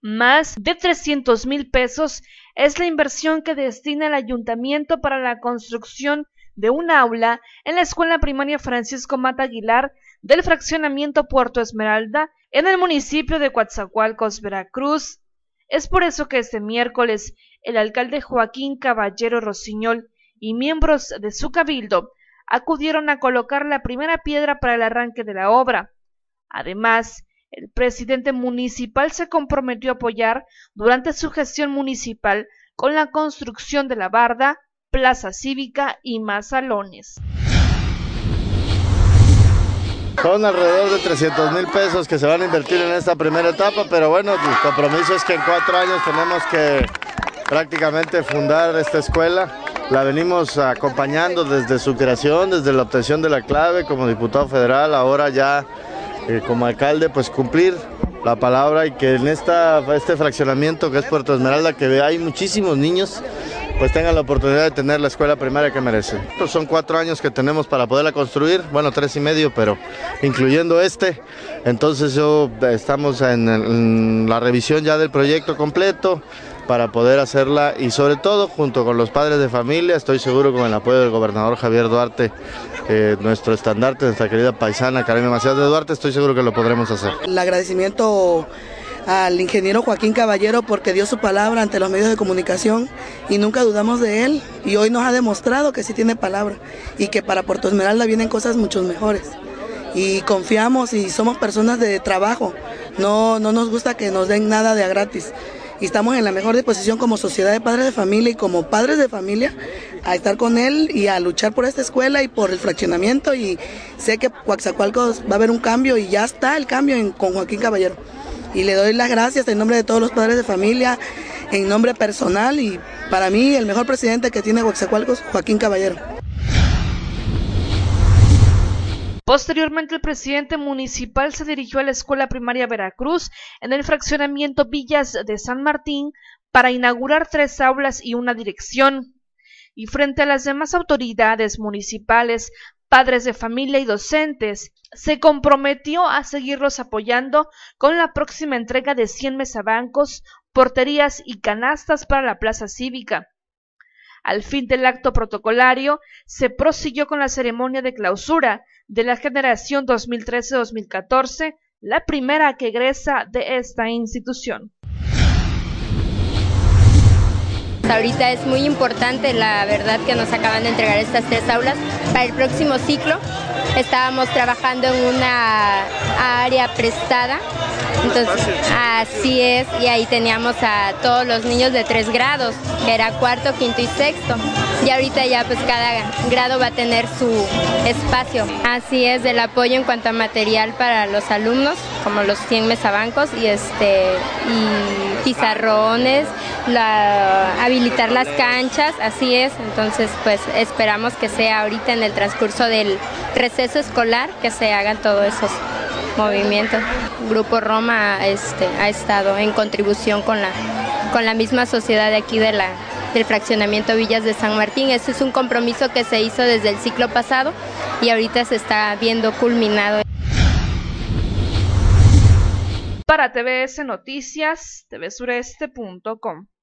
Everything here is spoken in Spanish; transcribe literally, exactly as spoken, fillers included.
Más de trescientos mil pesos es la inversión que destina el ayuntamiento para la construcción de un aula en la escuela primaria Francisco Mata Aguilar del fraccionamiento Puerto Esmeralda en el municipio de Coatzacoalcos, Veracruz. Es por eso que este miércoles el alcalde Joaquín Caballero Rosiñol y miembros de su cabildo acudieron a colocar la primera piedra para el arranque de la obra. Además, el presidente municipal se comprometió a apoyar durante su gestión municipal con la construcción de la barda, plaza cívica y más salones. Son alrededor de trescientos mil pesos que se van a invertir en esta primera etapa, pero bueno, el compromiso es que en cuatro años tenemos que prácticamente fundar esta escuela. La venimos acompañando desde su creación, desde la obtención de la clave como diputado federal, ahora ya eh, como alcalde, pues cumplir la palabra y que en esta, este fraccionamiento que es Puerto Esmeralda, que hay muchísimos niños, pues tengan la oportunidad de tener la escuela primaria que merecen. Estos son cuatro años que tenemos para poderla construir, bueno, tres y medio, pero incluyendo este. Entonces yo estamos en, en la revisión ya del proyecto completo para poder hacerla y sobre todo junto con los padres de familia, estoy seguro con el apoyo del gobernador Javier Duarte, eh, nuestro estandarte, nuestra querida paisana Karime Macías de Duarte, estoy seguro que lo podremos hacer. El agradecimiento al ingeniero Joaquín Caballero porque dio su palabra ante los medios de comunicación y nunca dudamos de él, y hoy nos ha demostrado que sí tiene palabra y que para Puerto Esmeralda vienen cosas mucho mejores y confiamos y somos personas de trabajo, no, no nos gusta que nos den nada de a gratis y estamos en la mejor disposición como sociedad de padres de familia y como padres de familia a estar con él y a luchar por esta escuela y por el fraccionamiento, y sé que Coatzacoalcos va a haber un cambio y ya está el cambio en, con Joaquín Caballero. Y le doy las gracias en nombre de todos los padres de familia, en nombre personal, y para mí el mejor presidente que tiene Coatzacoalcos, Joaquín Caballero. Posteriormente, el presidente municipal se dirigió a la Escuela Primaria Veracruz en el fraccionamiento Villas de San Martín para inaugurar tres aulas y una dirección. Y frente a las demás autoridades municipales, padres de familia y docentes, se comprometió a seguirlos apoyando con la próxima entrega de cien mesabancos, porterías y canastas para la plaza cívica. Al fin del acto protocolario, se prosiguió con la ceremonia de clausura de la generación dos mil trece dos mil catorce, la primera que egresa de esta institución. Ahorita es muy importante, la verdad, que nos acaban de entregar estas tres aulas. Para el próximo ciclo estábamos trabajando en una área prestada, entonces así es, y ahí teníamos a todos los niños de tres grados, que era cuarto, quinto y sexto, y ahorita ya pues cada grado va a tener su espacio. Así es, del apoyo en cuanto a material para los alumnos, como los cien mesabancos y este y pizarrones, la, habilitar las canchas, así es. Entonces pues esperamos que sea ahorita en el transcurso del receso escolar que se hagan todos esos movimientos. Grupo Roma este, ha estado en contribución con la, con la misma sociedad de aquí de la, del fraccionamiento Villas de San Martín. Este es un compromiso que se hizo desde el ciclo pasado y ahorita se está viendo culminado. Para T V S Noticias, T V Sureste punto com.